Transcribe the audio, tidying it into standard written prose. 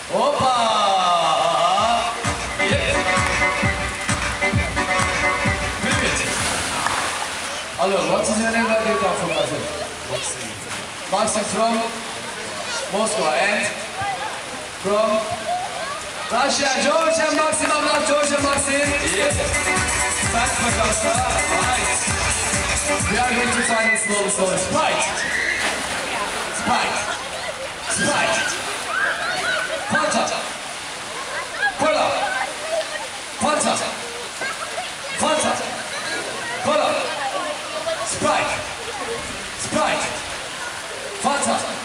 Hoppa! Yeah. Привет. Hello, what is your name? Where do you come from, Maxim? Maxim from Moscow and from Russia. George and Maxim, I'm not George and Maxim. Yes. Thanks for coming. Right. We are going to find a slow. Sprite. Sprite. Sprite. Fanta. Cola. Fanta. Fanta. Cola. Sprite. Sprite. Fanta.